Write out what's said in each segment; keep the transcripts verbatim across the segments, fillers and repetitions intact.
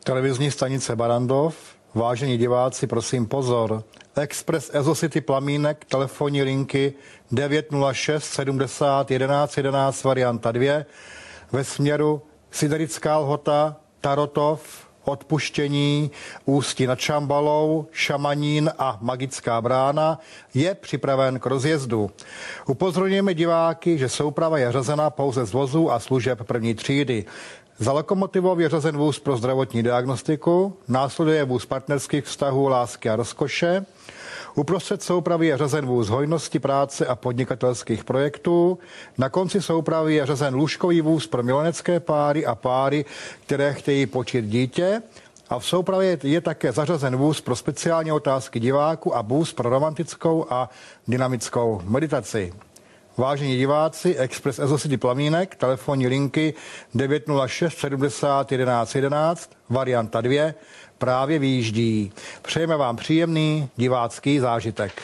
Televizní stanice Barrandov. Vážení diváci, prosím pozor. Express Ezocity Plamínek, telefonní linky devět nula šest sedmdesát jedenáct jedenáct varianta dvě ve směru Siderická Lhota, Tarotov, Odpuštění, Ústí nad Šambalou, Šamanín a Magická brána je připraven k rozjezdu. Upozorňujeme diváky, že souprava je řazena pouze z vozů a služeb první třídy. Za lokomotivou je řazen vůz pro zdravotní diagnostiku, následuje vůz partnerských vztahů, lásky a rozkoše. Uprostřed soupravy je řazen vůz hojnosti, práce a podnikatelských projektů. Na konci soupravy je řazen lůžkový vůz pro milenecké páry a páry, které chtějí počít dítě. A v soupravě je také zařazen vůz pro speciální otázky diváků a vůz pro romantickou a dynamickou meditaci. Vážení diváci, Express Ezocity Plamínek, telefonní linky devět nula šest sedmdesát jedenáct jedenáct, varianta dvě, právě vyjíždí. Přejeme vám příjemný divácký zážitek.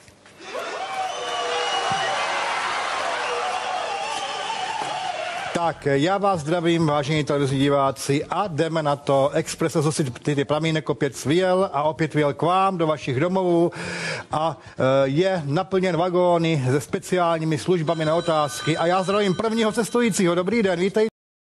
Tak, já vás zdravím, vážení televizní diváci, a jdeme na to. Express Ezocity Plamínek opět svěl a opět vyjel k vám do vašich domovů a je naplněn vagóny se speciálními službami na otázky. A já zdravím prvního cestujícího. Dobrý den, vítejte.